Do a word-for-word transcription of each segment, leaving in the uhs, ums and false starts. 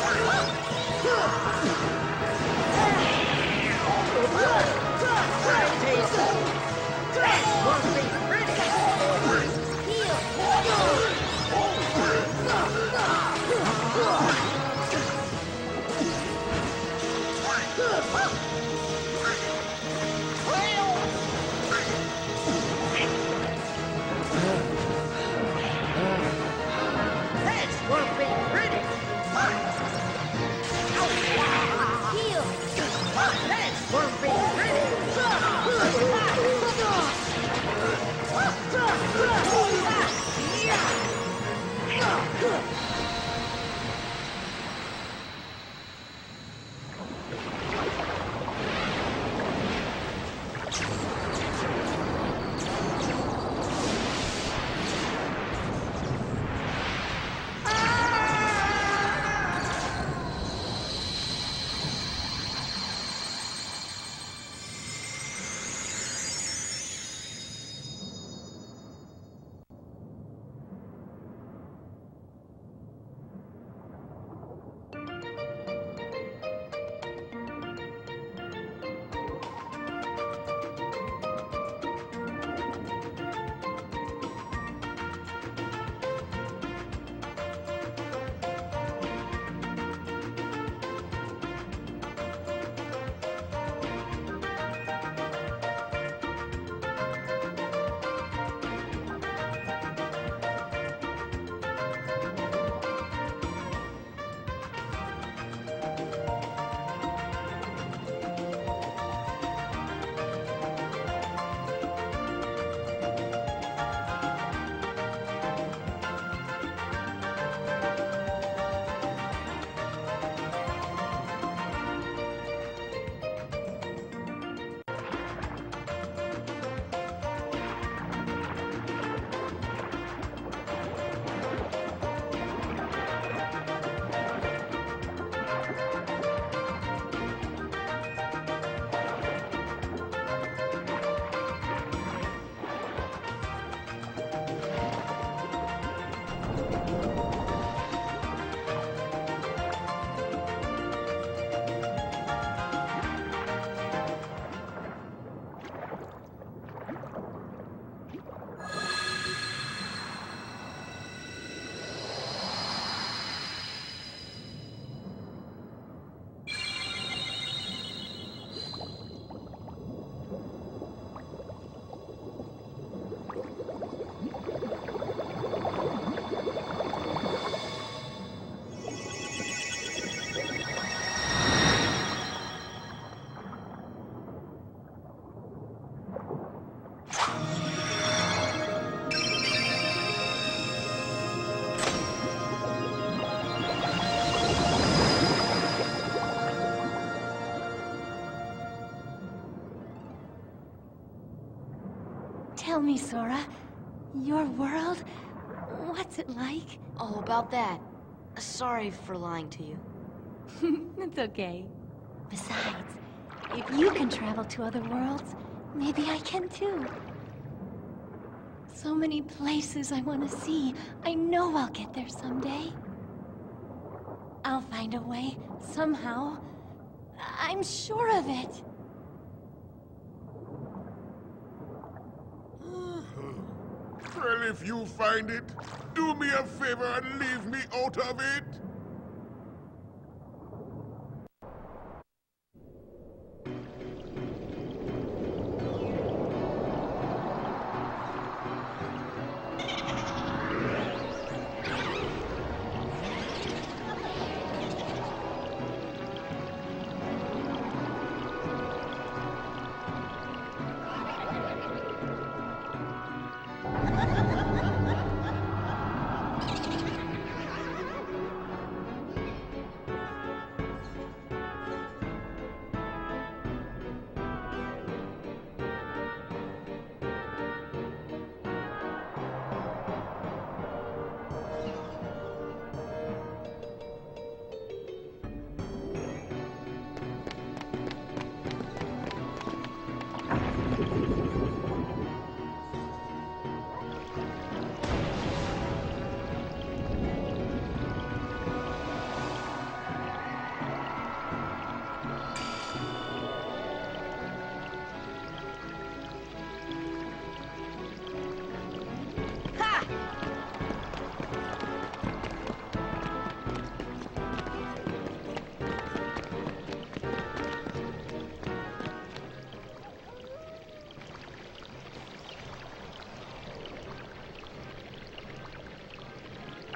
Tell me, Sora, your world, what's it like? Oh, about that. Sorry for lying to you. It's okay. Besides, if you can travel to other worlds, maybe I can too. So many places I want to see. I know I'll get there someday. I'll find a way, somehow. I'm sure of it. Well, if you find it, do me a favor and leave me out of it.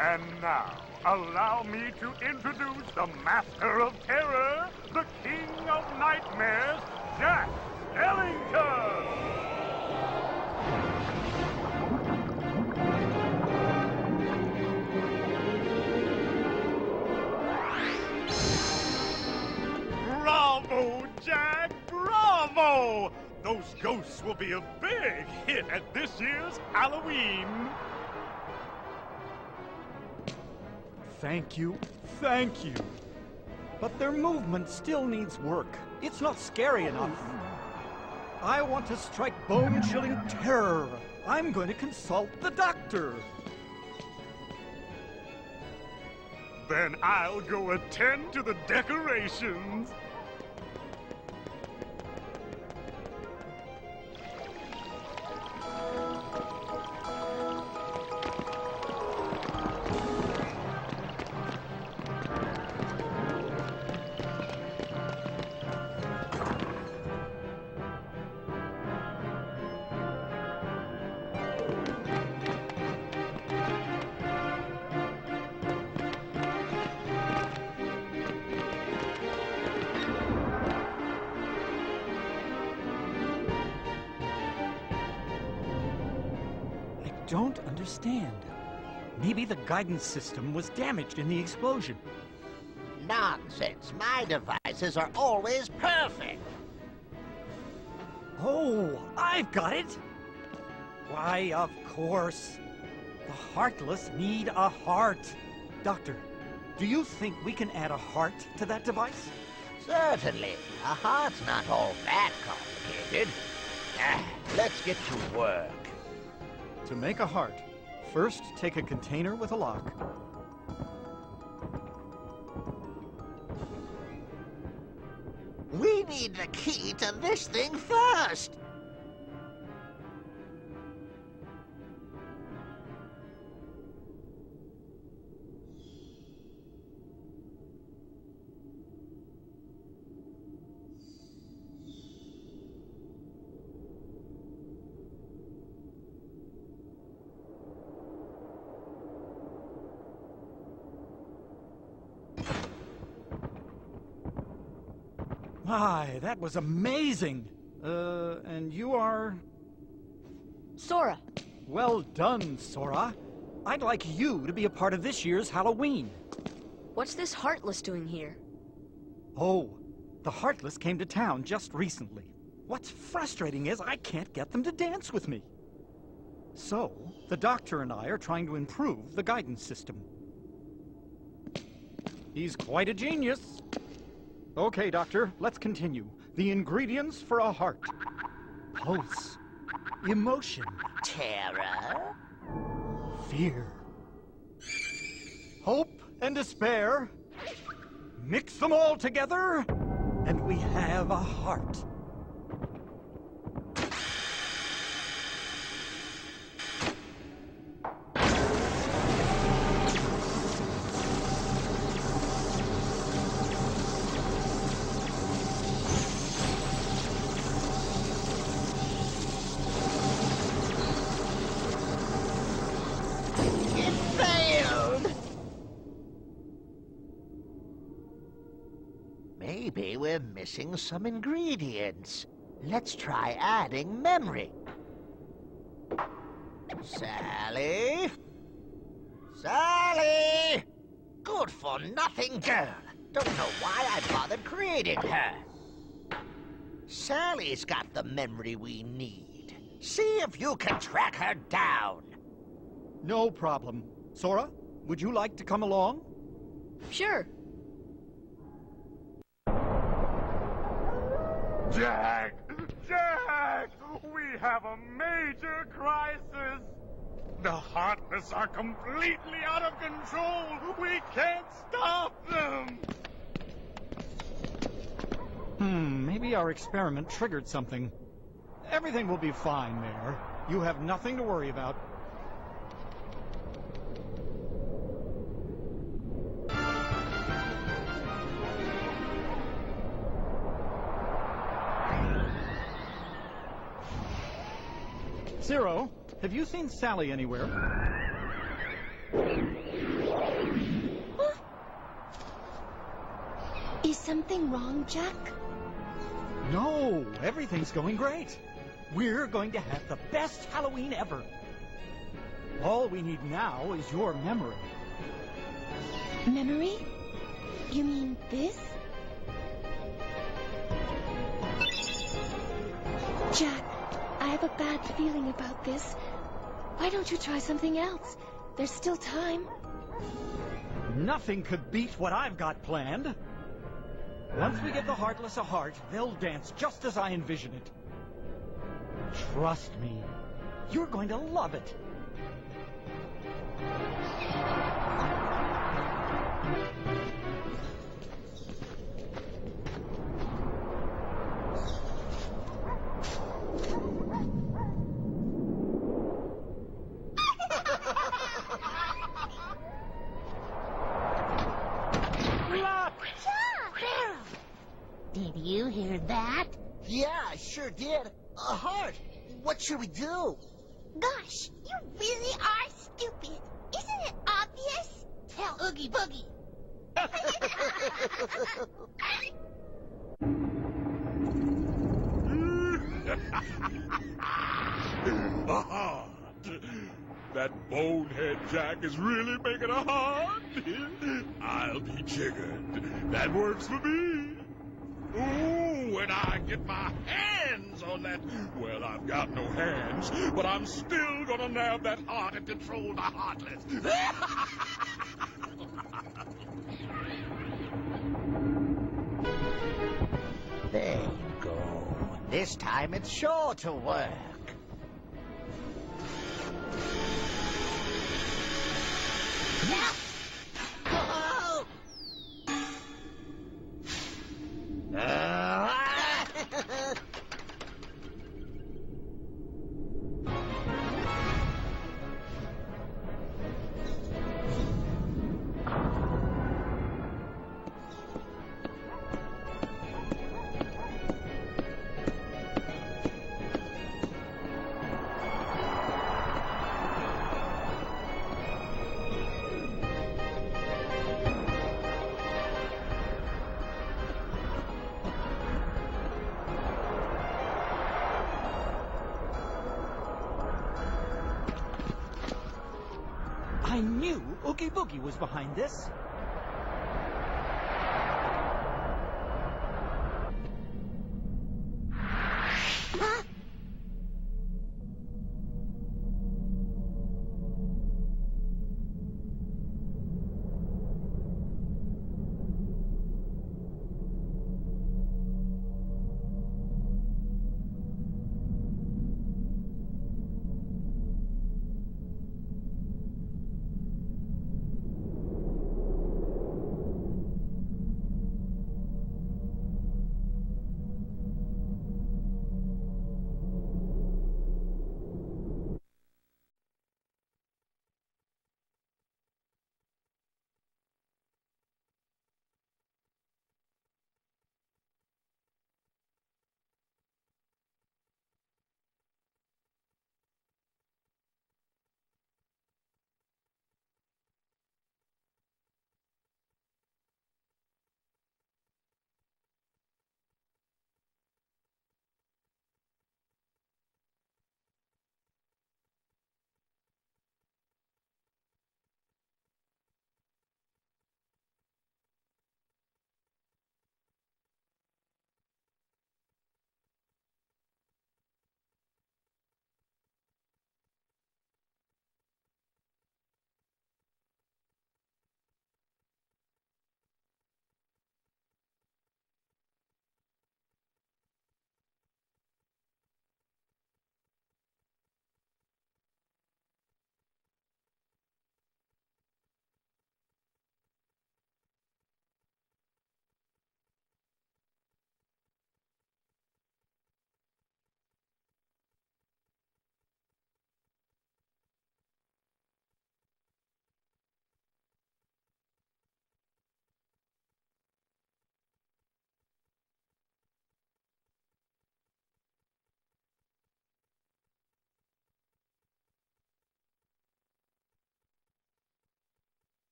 And now, allow me to introduce the Master of Terror, the King of Nightmares, Jack Skellington! Bravo, Jack! Bravo! Those ghosts will be a big hit at this year's Halloween. Thank you, thank you. But their movement still needs work. It's not scary enough. I want to strike bone-chilling terror. I'm going to consult the doctor. Then I'll go attend to the decorations. Don't understand. Maybe the guidance system was damaged in the explosion. Nonsense. My devices are always perfect. Oh, I've got it! Why, of course. The Heartless need a heart. Doctor, do you think we can add a heart to that device? Certainly. A heart's not all that complicated. Ah, let's get to work. To make a heart, first take a container with a lock. We need the key to this thing first. My, that was amazing! Uh, and you are... Sora. Well done, Sora. I'd like you to be a part of this year's Halloween. What's this Heartless doing here? Oh, the Heartless came to town just recently. What's frustrating is I can't get them to dance with me. So, the Doctor and I are trying to improve the guidance system. He's quite a genius. Okay, Doctor, let's continue. The ingredients for a heart. Pulse. Emotion. Terror. Fear. Hope and despair. Mix them all together, and we have a heart. Maybe we're missing some ingredients. Let's try adding memory. Sally? Sally! Good-for-nothing girl. Don't know why I bothered creating her. Sally's got the memory we need. See if you can track her down. No problem. Sora, would you like to come along? Sure. Jack! Jack! We have a major crisis! The Heartless are completely out of control! We can't stop them! Hmm, maybe our experiment triggered something. Everything will be fine, Mayor. You have nothing to worry about. Zero, have you seen Sally anywhere? something wrong, Jack? No, everything's going great. We're going to have the best Halloween ever. All we need now is your memory. Memory? You mean this? Jack, I have a bad feeling about this. Why don't you try something else? There's still time. Nothing could beat what I've got planned. Once we give the Heartless a heart, they'll dance just as I envision it. Trust me, you're going to love it. Did you hear that? Yeah, I sure did. A heart. What should we do? Gosh, you really are stupid. Isn't it obvious? Tell Oogie Boogie. A heart. That bonehead Jack is really making a heart. I'll be jiggered. That works for me. Ooh, when I get my hands on that... Well, I've got no hands, but I'm still gonna nab that heart and control the Heartless. There you go. This time it's sure to work. Now. Oh! Uh, I knew Oogie Boogie was behind this.